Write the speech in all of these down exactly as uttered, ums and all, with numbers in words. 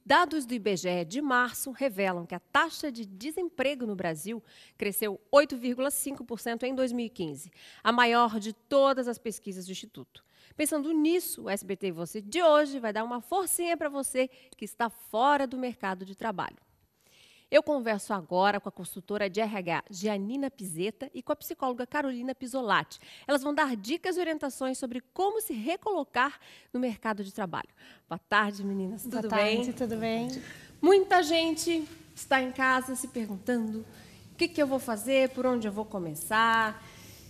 Dados do I B G E de março revelam que a taxa de desemprego no Brasil cresceu oito vírgula cinco por cento em dois mil e quinze, a maior de todas as pesquisas do Instituto. Pensando nisso, o S B T e Você de hoje vai dar uma forcinha para você que está fora do mercado de trabalho. Eu converso agora com a consultora de R H, Gianina Pizeta, e com a psicóloga Carolina Pisolatti. Elas vão dar dicas e orientações sobre como se recolocar no mercado de trabalho. Boa tarde, meninas. Tudo Boa bem? tarde, tudo bem? Muita gente está em casa se perguntando o que, que eu vou fazer, por onde eu vou começar.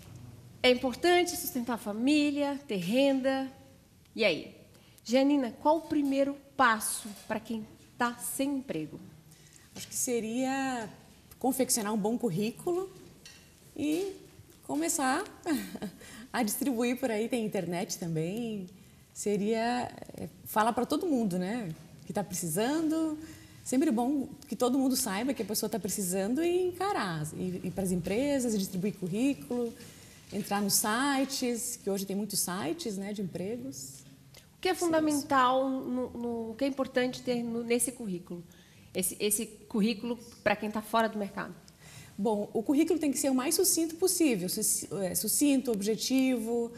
É importante sustentar a família, ter renda. E aí? Gianina, qual o primeiro passo para quem está sem emprego? Acho que seria confeccionar um bom currículo e começar a distribuir por aí. Tem internet também. Seria falar para todo mundo, né? Que está precisando. Sempre bom que todo mundo saiba que a pessoa está precisando e encarar. Ir, ir para as empresas, e distribuir currículo, entrar nos sites, que hoje tem muitos sites, né, de empregos. O que é fundamental, no, no, o que é importante ter no, nesse currículo? Esse, esse currículo para quem está fora do mercado? Bom, o currículo tem que ser o mais sucinto possível, sucinto, objetivo,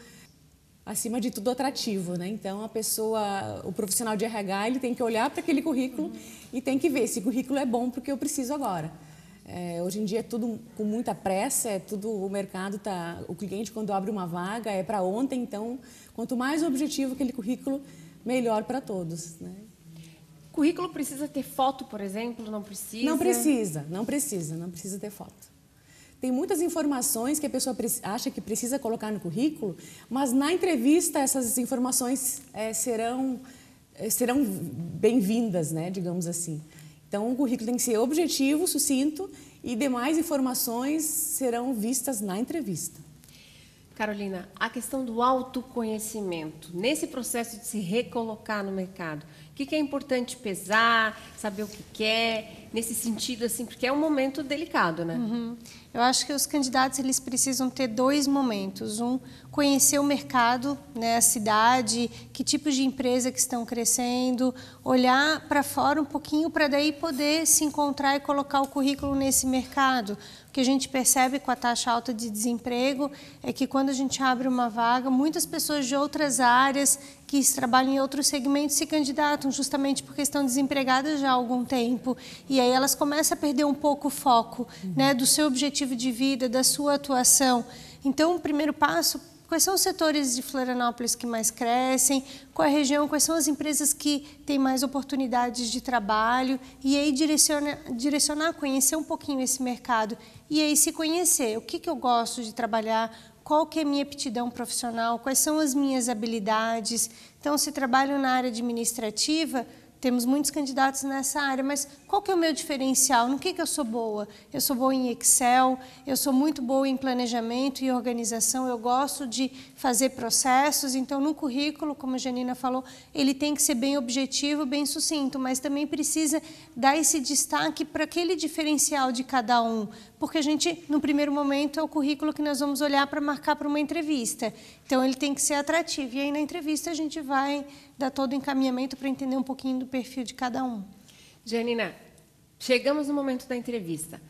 acima de tudo atrativo, né? Então a pessoa, o profissional de R H, ele tem que olhar para aquele currículo uhum. e tem que ver se o currículo é bom porque eu preciso agora. É, hoje em dia é tudo com muita pressa, é tudo, o mercado tá, o cliente quando abre uma vaga é para ontem, então quanto mais objetivo aquele currículo, melhor para todos, né? Currículo precisa ter foto, por exemplo? Não precisa? Não precisa, não precisa, não precisa ter foto. Tem muitas informações que a pessoa acha que precisa colocar no currículo, mas na entrevista essas informações é, serão, é, serão bem-vindas, né, digamos assim. Então o currículo tem que ser objetivo, sucinto e demais informações serão vistas na entrevista. Carolina, a questão do autoconhecimento, nesse processo de se recolocar no mercado, o que é importante pesar, saber o que quer, nesse sentido, assim, porque é um momento delicado, né? Uhum. Eu acho que os candidatos eles precisam ter dois momentos. Um, conhecer o mercado, né, a cidade, que tipos de empresa que estão crescendo, olhar para fora um pouquinho para daí poder se encontrar e colocar o currículo nesse mercado. O que a gente percebe com a taxa alta de desemprego é que quando a gente abre uma vaga, muitas pessoas de outras áreas que trabalham em outros segmentos se candidatam justamente porque estão desempregadas já há algum tempo. E aí elas começam a perder um pouco o foco, uhum. né, do seu objetivo de vida, da sua atuação. Então, o primeiro passo, quais são os setores de Florianópolis que mais crescem, qual é a região, quais são as empresas que têm mais oportunidades de trabalho, e aí direcionar, direcionar, conhecer um pouquinho esse mercado, e aí se conhecer, o que, que eu gosto de trabalhar, qual que é a minha aptidão profissional, quais são as minhas habilidades. Então, se trabalho na área administrativa, temos muitos candidatos nessa área, mas qual que é o meu diferencial? No que, que eu sou boa? Eu sou boa em Excel, eu sou muito boa em planejamento e organização, eu gosto de fazer processos, então no currículo, como a Gianina falou, ele tem que ser bem objetivo, bem sucinto, mas também precisa dar esse destaque para aquele diferencial de cada um, porque a gente, no primeiro momento, é o currículo que nós vamos olhar para marcar para uma entrevista. Então, ele tem que ser atrativo. E aí, na entrevista, a gente vai dar todo o encaminhamento para entender um pouquinho do perfil de cada um. Gianina, chegamos no momento da entrevista.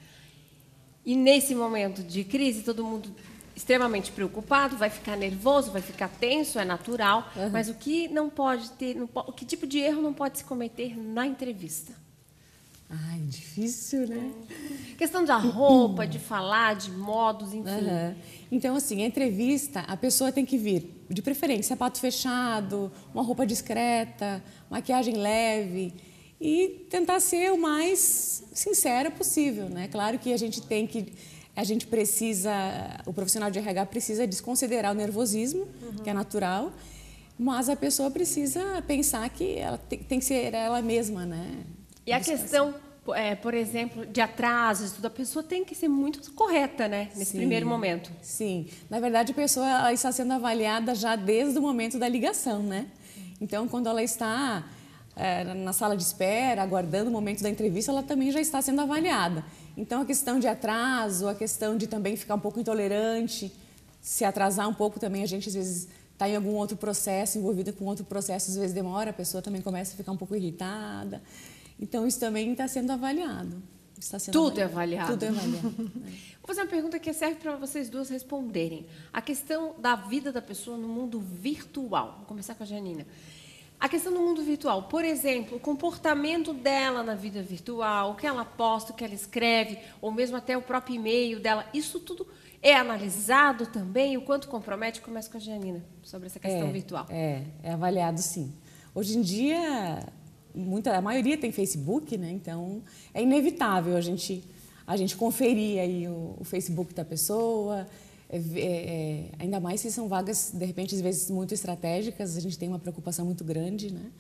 E nesse momento de crise, todo mundo extremamente preocupado, vai ficar nervoso, vai ficar tenso, é natural. Uhum. Mas o que não pode ter, não pode, que tipo de erro não pode se cometer na entrevista? Ai, difícil, né? É. Questão da roupa, de falar, de modos, enfim. Uhum. Então, assim, a entrevista, a pessoa tem que vir, de preferência, sapato fechado, uma roupa discreta, maquiagem leve e tentar ser o mais sincera possível, né? Claro que a gente tem que, a gente precisa, o profissional de R H precisa desconsiderar o nervosismo, uhum. que é natural, mas a pessoa precisa pensar que ela tem, tem que ser ela mesma, né? E a questão, é, por exemplo, de atrasos, tudo, a pessoa tem que ser muito correta, né, nesse sim, primeiro momento. Sim. Na verdade, a pessoa ela está sendo avaliada já desde o momento da ligação, né? Então, quando ela está é, na sala de espera, aguardando o momento da entrevista, ela também já está sendo avaliada. Então, a questão de atraso, a questão de também ficar um pouco intolerante, se atrasar um pouco também, a gente às vezes está em algum outro processo, envolvida com outro processo, às vezes demora, a pessoa também começa a ficar um pouco irritada. Então, isso também está sendo avaliado. Está sendo Tudo avaliado. é avaliado. Tudo é avaliado. Vou fazer uma pergunta que serve para vocês duas responderem. A questão da vida da pessoa no mundo virtual. Vou começar com a Janina. A questão do mundo virtual, por exemplo, o comportamento dela na vida virtual, o que ela posta, o que ela escreve, ou mesmo até o próprio e-mail dela, isso tudo é analisado também? O quanto compromete? Começa com a Janina, sobre essa questão é, virtual. É, é avaliado sim. Hoje em dia, muita, a maioria tem Facebook, né? Então é inevitável a gente, a gente conferir aí o, o Facebook da pessoa. É, é, ainda mais se são vagas, de repente, às vezes muito estratégicas, a gente tem uma preocupação muito grande, né?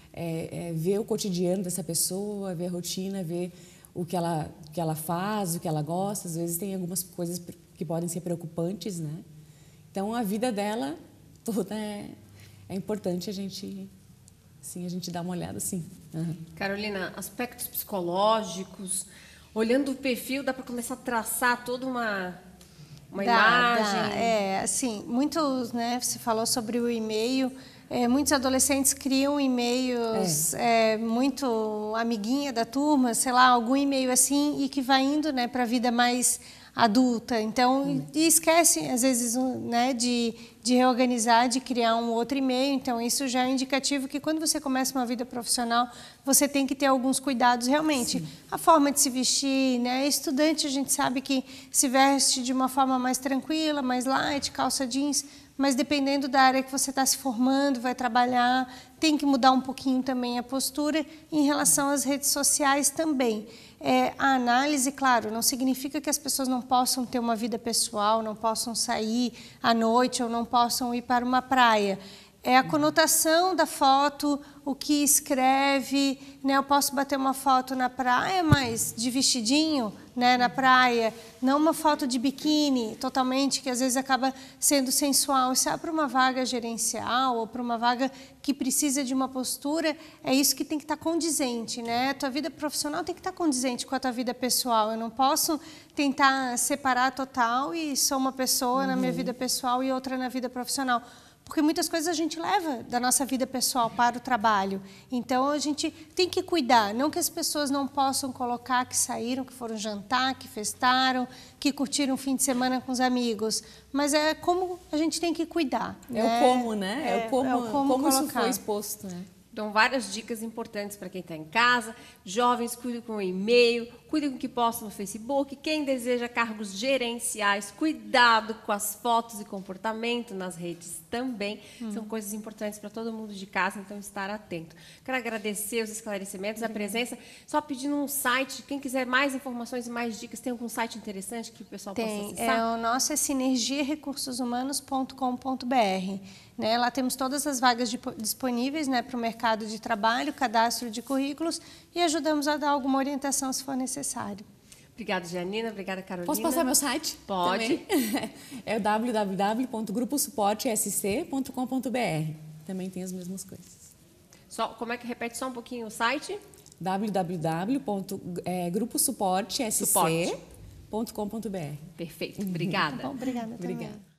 É, é ver o cotidiano dessa pessoa, ver a rotina, ver o que ela, o que ela faz, o que ela gosta. Às vezes tem algumas coisas que podem ser preocupantes, né? Então, a vida dela toda é, é importante a gente, sim, a gente dar uma olhada, sim. Uhum. Carolina, aspectos psicológicos, olhando o perfil, dá para começar a traçar toda uma... Uma dá, imagem. Dá. É, assim, muitos, né, você falou sobre o e-mail, é, muitos adolescentes criam e-mails é. É, muito amiguinha da turma, sei lá, algum e-mail assim, e que vai indo, né, para a vida mais adulta. Então, hum. e esquece, às vezes, né, de, de reorganizar, de criar um outro e-mail. Então, isso já é indicativo que quando você começa uma vida profissional, você tem que ter alguns cuidados realmente. Sim. A forma de se vestir, né? Estudante, a gente sabe que se veste de uma forma mais tranquila, mais light, calça jeans, mas dependendo da área que você está se formando, vai trabalhar, tem que mudar um pouquinho também a postura em relação às redes sociais também. É, a análise, claro, não significa que as pessoas não possam ter uma vida pessoal, não possam sair à noite ou não possam ir para uma praia. É a conotação da foto, o que escreve, né? Eu posso bater uma foto na praia, mas de vestidinho, né, na praia, não uma foto de biquíni, totalmente, que às vezes acaba sendo sensual. Se é para uma vaga gerencial ou para uma vaga que precisa de uma postura, é isso que tem que estar condizente, né? A tua vida profissional tem que estar condizente com a tua vida pessoal. Eu não posso tentar separar total e sou uma pessoa uhum. na minha vida pessoal e outra na vida profissional. Porque muitas coisas a gente leva da nossa vida pessoal para o trabalho. Então, a gente tem que cuidar. Não que as pessoas não possam colocar que saíram, que foram jantar, que festaram, que curtiram o fim de semana com os amigos. Mas é como a gente tem que cuidar. É né? o como, né? É, é o como, é o como, como isso foi exposto, né? Então, várias dicas importantes para quem está em casa. Jovens, cuidem com o e-mail, cuidem com o que postam no Facebook. Quem deseja cargos gerenciais, cuidado com as fotos e comportamento nas redes também. Hum. São coisas importantes para todo mundo de casa, então estar atento. Quero agradecer os esclarecimentos, a presença. Só pedindo um site, quem quiser mais informações e mais dicas, tem algum site interessante que o pessoal tem, possa acessar? É, o nosso é sinergia recursos humanos ponto com ponto br. Né? Lá temos todas as vagas de, disponíveis, né, para o mercado de trabalho, cadastro de currículos e ajudamos a dar alguma orientação se for necessário. Obrigada, Janina. Obrigada, Carolina. Posso passar meu site? Pode. Também? É o w w w ponto grupo suporte s c ponto com ponto b r. Também tem as mesmas coisas. Só, como é que repete só um pouquinho o site? w w w ponto grupo suporte s c ponto com ponto b r. Perfeito. Obrigada. Tá bom, obrigada. Obrigada.